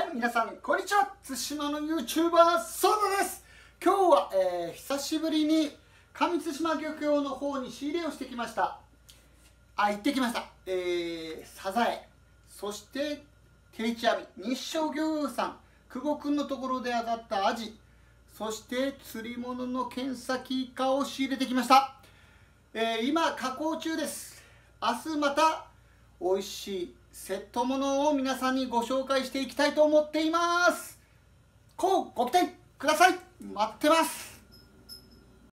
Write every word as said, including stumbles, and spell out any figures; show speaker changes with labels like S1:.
S1: はい、皆さんこんにちは。対馬の YouTuber ソーダです。今日は、えー、久しぶりに上対馬漁協の方に仕入れをしてきました。あ、行ってきました。えー、サザエ、そして定置網、日照漁業さん、久保くんのところで揚がったアジ、そして釣り物の剣先イカを仕入れてきました。えー、今加工中です。明日また美味しいセットものを皆さんにご紹介していきたいと思っています。こうご期待ください。待ってます。